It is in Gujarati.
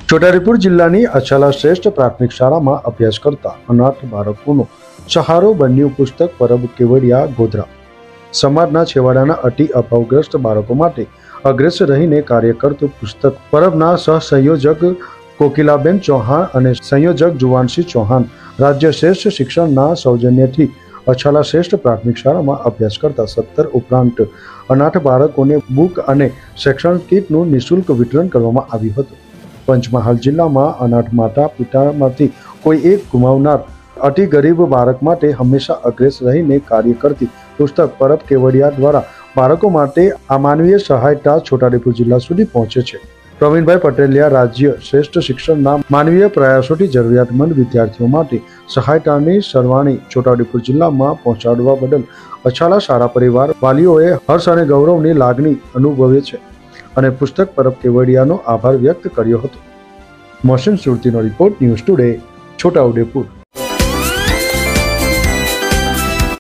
છોટાઉદેપુર જિલ્લાની અછાલા શ્રેષ્ઠ પ્રાથમિક શાળામાં અભ્યાસ કરતા અનાથ બાળકોનો સહારો બન્યું પુસ્તક પરબ કેવડિયા ગોધરા। સમાજના છેવાડાના અતિ અભાવગ્રસ્ત બાળકો માટે અગ્રેસર રહીને કાર્ય કરતું પુસ્તક પરબના સહસંયોજક કોકિલાબેન ચૌહાણ અને સંયોજક જુવાનસિંહ ચૌહાણ રાજ્ય શ્રેષ્ઠ શિક્ષણના સૌજન્યથી અછાલા શ્રેષ્ઠ પ્રાથમિક શાળામાં અભ્યાસ કરતા 17 ઉપરાંત અનાથ બાળકોને બુક અને શૈક્ષણિક કીટનું નિઃશુલ્ક વિતરણ કરવામાં આવ્યું હતું। પંચમહાલ જિલ્લામાં અનાથ માતા પિતામાંથી કોઈ એક ગુમાવનાર અતિ ગરીબ બાળક માટે હંમેશા અગ્રેસર રહીને કાર્ય કરતી પુસ્તક પરબ કેવડિયા દ્વારા બાળકો માટે અમાનવીય સહાયતા છોટાઉદેપુર જિલ્લા સુધી પહોંચે છે। પ્રવીણભાઈ પટેલિયા રાજ્ય શ્રેષ્ઠ શિક્ષણના માનવીય પ્રયાસોથી જરૂરિયાતમંદ વિદ્યાર્થીઓ માટે સહાયતાની સરવાણી છોટાઉદેપુર જિલ્લામાં પહોંચાડવા બદલ અછાલા શાળા પરિવાર વાલીઓએ હર્ષ અને ગૌરવની લાગણી અનુભવે છે અને પુસ્તક પરબ કેવડિયાનો આભાર વ્યક્ત કર્યો હતો। મોહસિન સુરતીનો રિપોર્ટ, ન્યૂઝ ટુડે, છોટાઉદેપુર।